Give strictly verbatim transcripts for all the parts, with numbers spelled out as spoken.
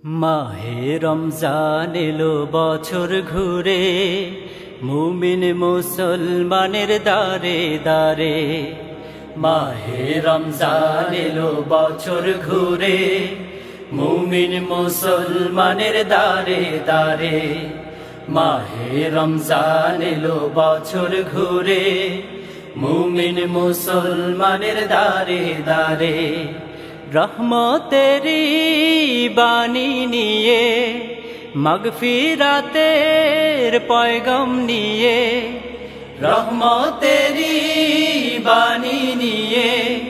माहे रमजान एलो बछर घुरे मुमिन मुसलमानेर दारे दारे। माहे रमजान एलो बछर घुरे मुमिन मुसलमानेर दारे दारे। माहे रमजान एलो बछर घुरे मुमिन मुसलमानेर दारे दारे। रहमतेरी बानी निये मगफिरातेर पैगाम निये। रहमतेरी बानी निये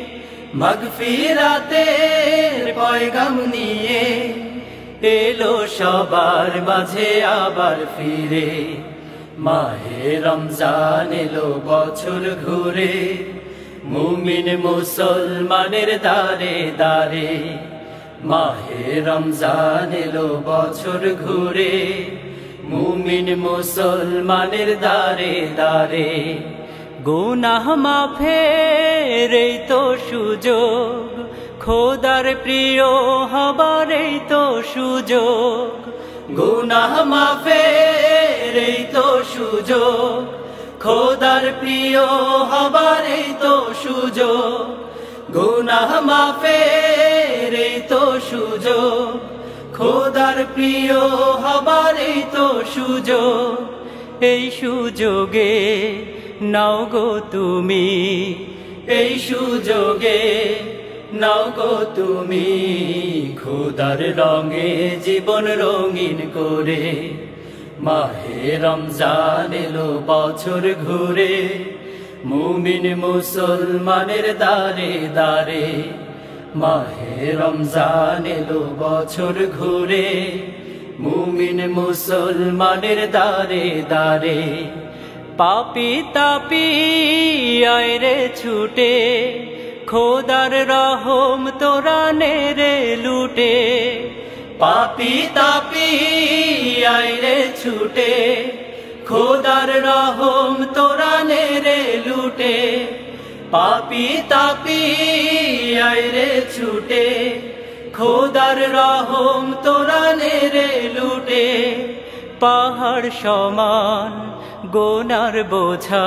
मगफिरातेर पैगाम निये। एलो सबार माझे आबार फिरे माहे रमजान एलो बछर घुरे मुमिन मुसलमानेर दारे दारे। माहे रमजान एलो बछर घुरे मुमिन मुसलमानेर दारे दारे। गुनाह माफेर এই তো সুযোগ খোদার প্রিয় হবার এই তো সুযোগ। গুনাহ মাফের এই তো সুযোগ খোদার প্রিয় হবার এই তো সুযোগ। গুনাহ মাফের এই তো সুযোগ খোদার প্রিয় হবার এই তো সুযোগ। এই সুযোগে নাও গো তুমি এই সুযোগে নাও গো তুমি খোদার রঙে জীবন রঙিন করে। মাহে রমজান এলো বছর ঘুরে মুমিন মুসলমানের দারে দারে। মাহে রমজান এলো বছর ঘুরে মুমিন মুসলমানের দারে দারে। পাপি তাপি আয় রে ছুটে খোদার রহম তোরা নে রে লুটে। পাপি তাপি আয় রে ছুটে খোদার রহম তোরা নে রে লুটে। পাপি তাপি আয় রে ছুটে খোদার রহম তোরা নে রে লুটে। পাহাড় সমান গোনার বোঝা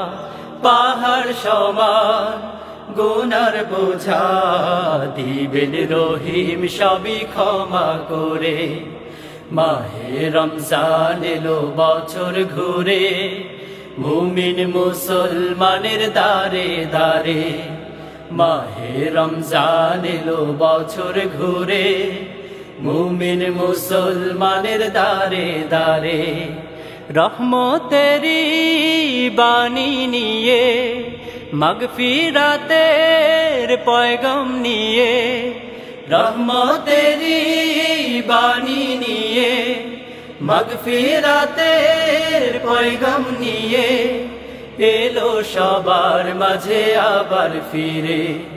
পাহাড় সমান গোনার বোঝা দিবেন রহিম সবই ক্ষমা করে। মাহে রমজান এলো বছর ঘুরে মুমিন মুসলমানের দারে দারে। মাহে রমজান এলো বছর ঘুরে মুমিন মুসলমানের দারে দারে। রহমতেরি বাণী নিয়ে মগফিরাতের পয়গাম নিয়ে। রহমতেরি বাণী নিয়ে মগফিরাতের পয়গাম নিয়ে। এলো সবার মাঝে আবার ফিরে।